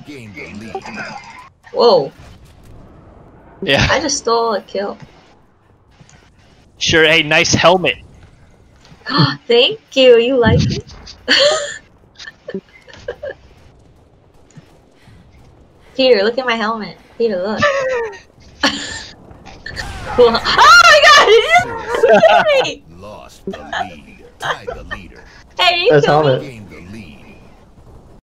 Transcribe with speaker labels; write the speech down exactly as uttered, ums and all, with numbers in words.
Speaker 1: gained the lead.
Speaker 2: Whoa.
Speaker 3: Yeah.
Speaker 2: I just stole a kill.
Speaker 3: Sure. Hey, nice helmet.
Speaker 2: Thank you. You like it? Peter, look at my helmet. Peter, look. Cool. Oh my god! Did you kill me?
Speaker 1: Lost the lead. Tied the leader.
Speaker 2: Hey, you
Speaker 4: Nice
Speaker 2: killed me.
Speaker 4: helmet.
Speaker 1: Gained